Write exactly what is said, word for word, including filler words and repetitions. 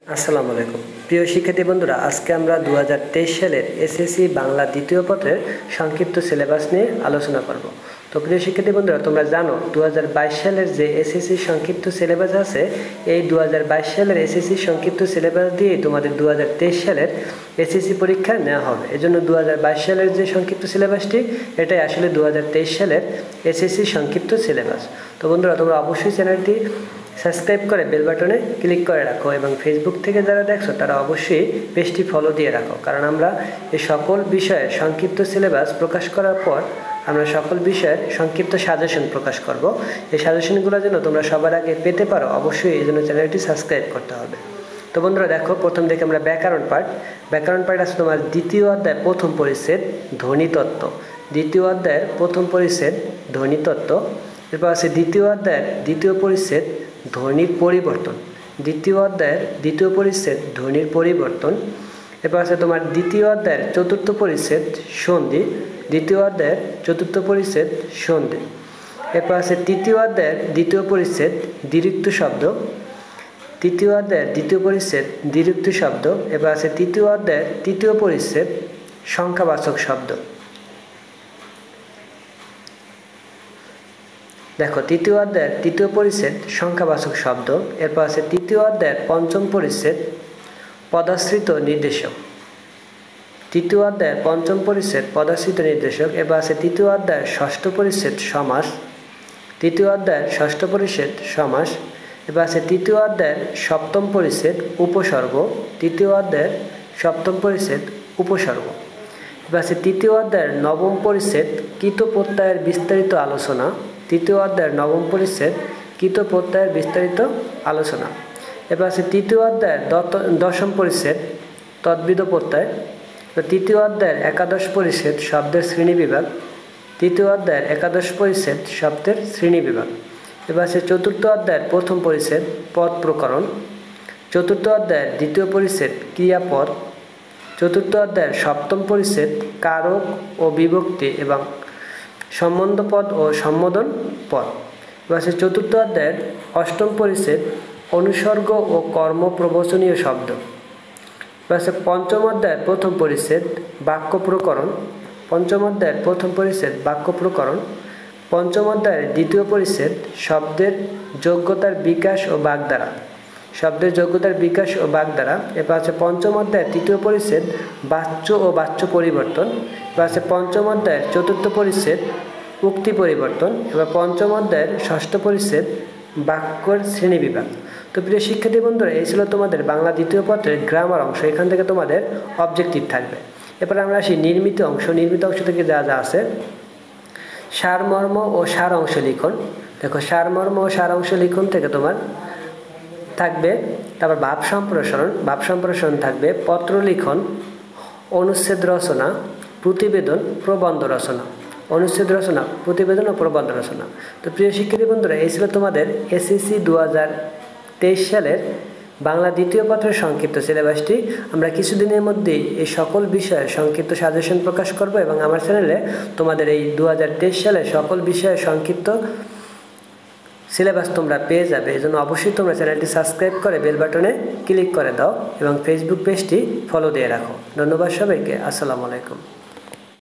আসসালামু আলাইকুম প্রিয় শিক্ষার্থী বন্ধুরা, আজকে আমরা দু হাজার তেইশ সালের এসএসসি বাংলা দ্বিতীয় পত্রের সংক্ষিপ্ত সিলেবাস নিয়ে আলোচনা করব। তো প্রিয় শিক্ষার্থী বন্ধুরা, তোমরা জানো দু হাজার বাইশ সালের যে এসএসসি সংক্ষিপ্ত সিলেবাস আছে, এই দু হাজার বাইশ সালের এসএসসি সংক্ষিপ্ত সিলেবাস দিয়ে তোমাদের দু হাজার তেইশ সালের এসএসসি পরীক্ষা নেওয়া হবে। এজন্য দু হাজার বাইশ সালের যে সংক্ষিপ্ত সিলেবাসটি, এটাই আসলে দু হাজার তেইশ সালের এসএসসি সংক্ষিপ্ত সিলেবাস। তো বন্ধুরা, তোমরা অবশ্যই চ্যানেলটি সাবস্ক্রাইব করে বেল বাটনে ক্লিক করে রাখো এবং ফেসবুক থেকে যারা দেখছো তারা অবশ্যই পেজটি ফলো দিয়ে রাখো, কারণ আমরা এই সকল বিষয়ের সংক্ষিপ্ত সিলেবাস প্রকাশ করার পর আমরা সকল বিষয়ের সংক্ষিপ্ত সাজেশন প্রকাশ করব। এই সাজেশনগুলো যেন তোমরা সবার আগে পেতে পারো, অবশ্যই এই জন্য চ্যানেলটি সাবস্ক্রাইব করতে হবে। তো বন্ধুরা দেখো, প্রথম থেকে আমরা ব্যাকরণ পাঠ ব্যাকরণ পাঠ আছে তোমার দ্বিতীয় অধ্যায় প্রথম পরিচ্ছেদ ধ্বনিতত্ত্ব। দ্বিতীয় অধ্যায়ের প্রথম পরিচ্ছেদ ধ্বনিতত্ত্ব। এরপর আছে দ্বিতীয় অধ্যায়ের দ্বিতীয় পরিচ্ছেদ ধ্বনির পরিবর্তন। দ্বিতীয় অধ্যায়ের দ্বিতীয় পরিচ্ছেদ ধ্বনির পরিবর্তন। এরপর আছে তোমার দ্বিতীয় অধ্যায়ের চতুর্থ পরিচ্ছেদ সন্ধি। দ্বিতীয় অধ্যায়ের চতুর্থ পরিচ্ছেদ সন্ধি। এরপর আছে তৃতীয় অধ্যায়ের দ্বিতীয় পরিচ্ছেদ দ্বিরুক্ত শব্দ। তৃতীয় অধ্যায়ের দ্বিতীয় পরিচ্ছেদ দ্বিরুক্ত শব্দ। এরপর আছে তৃতীয় অধ্যায়ের তৃতীয় পরিচ্ছেদ সংখ্যাবাচক শব্দ। দেখো, তৃতীয় অধ্যায়ের তৃতীয় পরিচ্ছেদ সংখ্যাবাচক শব্দ। এরপর আছে তৃতীয় অধ্যায়ের পঞ্চম পরিচ্ছেদ পদাশ্রিত নির্দেশক। তৃতীয় অধ্যায়ের পঞ্চম পরিচ্ছেদ পদাশ্রিত নির্দেশক। এরপর আছে তৃতীয় অধ্যায়ের ষষ্ঠ পরিচ্ছেদ সমাস। তৃতীয় অধ্যায়ের ষষ্ঠ পরিচ্ছেদ সমাস। এরপর আছে তৃতীয় অধ্যায়ের সপ্তম পরিচ্ছেদ উপসর্গ। তৃতীয় অধ্যায়ের সপ্তম পরিচ্ছেদ উপসর্গ। এবার আছে তৃতীয় অধ্যায়ের নবম পরিচ্ছেদ কৃত প্রত্যয়ের বিস্তারিত আলোচনা। তৃতীয় অধ্যায়ের নবম পরিচ্ছেদ কৃত প্রত্যয়ের বিস্তারিত আলোচনা। এবার আছে তৃতীয় অধ্যায়ের দশম পরিচ্ছেদ তদ্বিদ প্রত্যয়। তৃতীয় অধ্যায়ের একাদশ পরিচ্ছেদ শব্দের শ্রেণীবিভাগ। তৃতীয় অধ্যায়ের একাদশ পরিচ্ছেদ শব্দের শ্রেণীবিভাগ। এবার আছে চতুর্থ অধ্যায়ের প্রথম পরিচ্ছেদ পদ প্রকরণ। চতুর্থ অধ্যায়ের দ্বিতীয় পরিচ্ছেদ ক্রিয়াপদ। চতুর্থ অধ্যায়ের সপ্তম পরিচ্ছেদ কারক ও বিভক্তি এবং সম্বন্ধ পদ ও সম্বোধন পদ। এবার আছে চতুর্থ অধ্যায়ের অষ্টম পরিচ্ছেদ অনুসর্গ ও কর্ম প্রবচনীয় শব্দ। এবার আছে পঞ্চম অধ্যায়ের প্রথম পরিচ্ছেদ বাক্য প্রকরণ। পঞ্চম অধ্যায়ের প্রথম পরিচ্ছেদ বাক্য প্রকরণ। পঞ্চম অধ্যায়ের দ্বিতীয় পরিচ্ছেদ শব্দের যোগ্যতার বিকাশ ও বাগধারা। শব্দের যোগ্যতার বিকাশ ও বাগধারা। এরপর আছে পঞ্চম অধ্যায়ের তৃতীয় পরিচ্ছেদ বাচ্য ও বাচ্য পরিবর্তন। এবার আছে পঞ্চম অধ্যায়ের চতুর্থ পরিচ্ছেদ উক্তি পরিবর্তন। এবার পঞ্চম অধ্যায়ের ষষ্ঠ পরিচ্ছেদ বাক্যের শ্রেণীবিভাগ। তো প্রিয় শিক্ষার্থী বন্ধুরা, এই ছিল তোমাদের বাংলা দ্বিতীয় পত্রের গ্রামার অংশ। এখান থেকে তোমাদের অবজেক্টিভ থাকবে। এরপর আমরা আসি নির্মিত অংশ। নির্মিত অংশ থেকে যা যা আছে, সারমর্ম ও সার অংশ লিখন। দেখো, সারমর্ম ও সার অংশ লিখন থেকে তোমার থাকবে, তারপর ভাব সম্প্রসারণ ভাব সম্প্রসারণ থাকবে, পত্র লিখন, অনুচ্ছেদ রচনা, প্রতিবেদন, প্রবন্ধ রচনা। অনুচ্ছেদ রচনা, প্রতিবেদন ও প্রবন্ধ রচনা। তো প্রিয় শিক্ষার্থী বন্ধুরা, এই ছিল তোমাদের এসএসসি দু হাজার তেইশ সালের বাংলা দ্বিতীয় পত্রের সংক্ষিপ্ত সিলেবাসটি। আমরা কিছুদিনের মধ্যেই এই সকল বিষয়ের সংক্ষিপ্ত সাজেশন প্রকাশ করব এবং আমার চ্যানেলে তোমাদের এই দু হাজার তেইশ সালের সকল বিষয়ের সংক্ষিপ্ত সিলেবাস তোমরা পেয়ে যাবে। এই জন্য অবশ্যই তোমরা চ্যানেলটি সাবস্ক্রাইব করে বেল বাটনে ক্লিক করে দাও এবং ফেসবুক পেজটি ফলো দিয়ে রাখো। ধন্যবাদ সবাইকে। আসসালামু আলাইকুম।